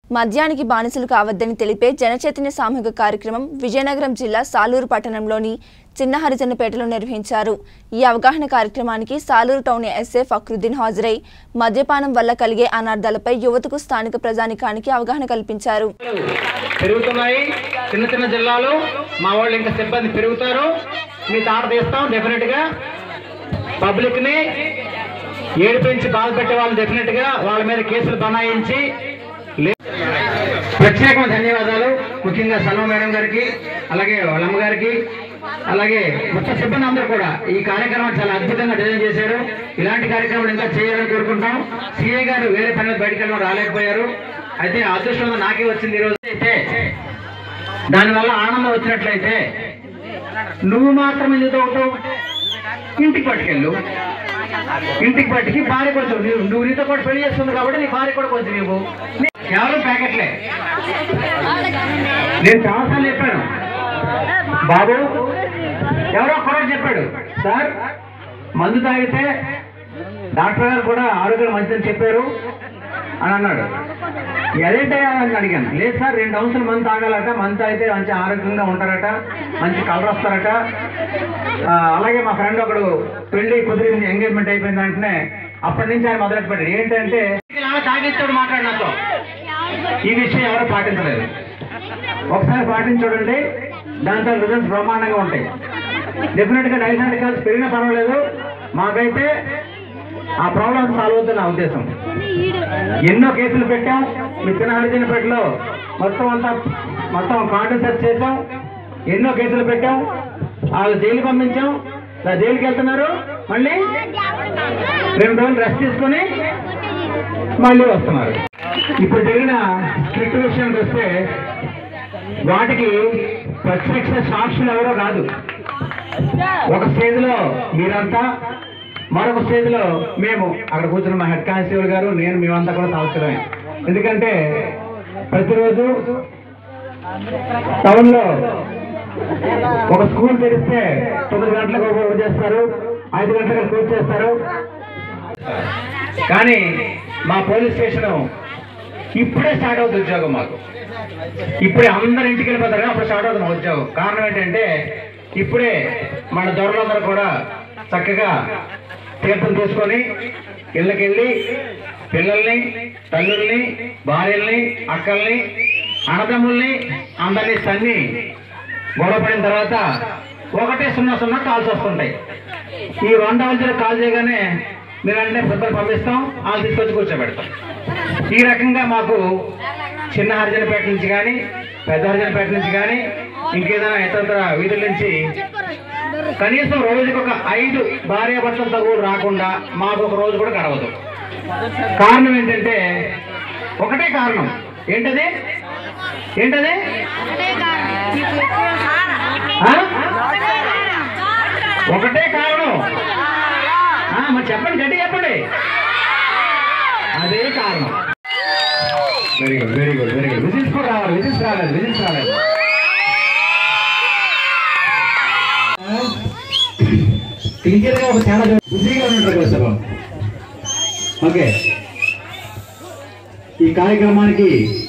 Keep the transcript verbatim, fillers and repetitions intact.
మద్యానికి బానిసలు కావద్దని తెలిపే జనచైతన్య సామూహిక కార్యక్రమం విజయనగరం జిల్లా సాలూరు పట్టణంలోని చిన్న హరిజనపేటలో నిర్వహించారు। ఈ అవగాహన కార్యక్రమానికి సాలూరు టౌన్ ఎస్ఐ ఫక్రుద్దీన్ హాజరై మద్యపానం వల్ల కలిగే అనార్థాలపై యువతకు స్థానిక ప్రజానికానికి అవగాహన కల్పించారు। పెరుగుతున్నాయి చిన్న చిన్న జిల్లాలో మా వాళ్ళు ఇంకా సిబ్బంది పెరుగుతారు, మీ తాట తీస్తాం డెఫినెట్ గా పబ్లిక్ ని ఏడిపించి బాధ పెట్టే వాళ్ళు డెఫినెట్ గా వాళ్ళ మీద కేసులు బనాయించి ప్రత్యేకమైన ధన్యవాదాలు ముఖ్యంగా సల్మా మేడం గారికి, అలాగే వాళ్ళ అమ్మగారికి, అలాగే మొత్తం సిబ్బంది అందరూ కూడా ఈ కార్యక్రమం చాలా అద్భుతంగా డిజైన్ చేశారు। ఇలాంటి కార్యక్రమాలు ఇంకా చేయాలని కోరుకుంటాం। సిఐ గారు వేరే పని బయటకు వెళ్ళడం రాలేకపోయారు, అయితే అదృష్టం నాకే వచ్చింది ఈరోజు। అయితే దానివల్ల ఆనందం వచ్చినట్లయితే నువ్వు మాత్రం ఎందుకు అవుతావు, ఇంటికి పట్టుకెళ్ళు, ఇంటికి పట్టుకి భార్య కొంచెం నువ్వు నీతో కూడా పెళ్లి చేస్తుంది కాబట్టి నీ భార్య కూడా కొంచెం నీవు ఎవరు ప్యాకెట్లే। నేను చాలాసార్లు చెప్పాను బాబు, ఎవరో కూడా చెప్పాడు సార్ మందు తాగితే డాక్టర్ గారు కూడా ఆరోగ్యం మంచిదని చెప్పారు అని అన్నాడు। అదేంటయ్యా అని అడిగాను। లేదు సార్ రెండు అంశాలు మందు తాగాలట, మందు తాగితే మంచి ఆరోగ్యంగా ఉంటారట, మంచి కలర్ వస్తారట। అలాగే మా ఫ్రెండ్ ఒకడు పెళ్లి కుదిరింది, ఎంగేజ్మెంట్ అయిపోయింది వెంటనే అప్పటి నుంచి ఆయన మొదలెట్టి పెట్టాడు ఏంటంటే తాగిస్తాడు మాట్లాడు నాతో। ఈ విషయం ఎవరు పాటించలేదు, ఒకసారి పాటించడండి దాంతో రిజల్ట్స్ బ్రహ్మాండంగా ఉంటాయి। డెఫినెట్ గా డైసెంట్ కాల్స్ పెరిగినా పర్వాలేదు, మాకైతే ఆ ప్రాబ్లం సాల్వ్ అవుతుంది నా ఉద్దేశం। ఎన్నో కేసులు పెట్టాం మీ చిన్న హరిజనపేటలో, మొత్తం అంతా మొత్తం కార్డు సెర్చ్ చేసాం, ఎన్నో కేసులు పెట్టాం, వాళ్ళు జైలు పంపించాం, జైలుకి వెళ్తున్నారు, మళ్ళీ రెండు రోజులు రెస్ట్ తీసుకొని మళ్ళీ వస్తున్నారు। ఇప్పుడు జరిగిన స్ట్రిక్ట్ విషయానికి వస్తే వాటికి ప్రత్యక్ష సాక్షులు ఎవరో కాదు, ఒక స్టేజ్ లో మీరంతా, మరొక స్టేజ్ లో మేము, అక్కడ కూర్చున్న మా హెడ్ కానిస్టేబుల్ గారు, నేను, మేమంతా కూడా సాక్షులమే। ఎందుకంటే ప్రతిరోజు టౌన్ లో ఒక స్కూల్ తెరిస్తే తొమ్మిది గంటలకు ఓపెన్ చేస్తారు, ఐదు గంటలకు క్లోజ్ చేస్తారు, కానీ మా పోలీస్ స్టేషన్ ఇప్పుడే స్టార్ట్ అవుతుంది ఉద్యోగం మాకు, ఇప్పుడే అందరు ఇంటికి వెళ్ళిపోతారు అప్పుడు స్టార్ట్ అవుతుంది మా ఉద్యోగం। కారణం ఏంటంటే ఇప్పుడే మన దొరలందరూ కూడా చక్కగా తీర్థం తీసుకొని ఇళ్ళకెళ్ళి పిల్లల్ని, తల్లుల్ని, భార్యల్ని, అక్కల్ని, అన్నదమ్ముల్ని అందరినీ తన్ని గొడవపడిన తర్వాత ఒకటే సున్నా సున్నా కాల్స్ వస్తుంటాయి। ఈ వన్ డబల్ జీరో కాల్ చేయగానే మీరంటే పెద్దలు పంపిస్తాం, వాళ్ళు తీసుకొచ్చి కూర్చోబెడతాం। ఈ రకంగా మాకు చిన్న హరిజనపేట నుంచి కానీ పెద్ద హరిజనపేట నుంచి కానీ ఇంకేదైనా ఇతర వీధుల నుంచి కనీసం రోజుకి ఒక ఐదు భార్యాభర్తల తగులు రాకుండా మాకు ఒక రోజు కూడా గడవదు। కారణం ఏంటంటే ఒకటే కారణం, ఏంటది ఏంటది ఒకటే కారణం, మరి చెప్పండి, గట్టి చెప్పండి, అదే కారణం। Very good very good very good whistles కూడా రావాలి, విజిల్స్ రాలేదు విజిల్స్ రాలేదు టీచర్ గా ఒక చాలా బిజీగా ఉన్నట్టు సార్। ఓకే, ఈ కార్యక్రమానికి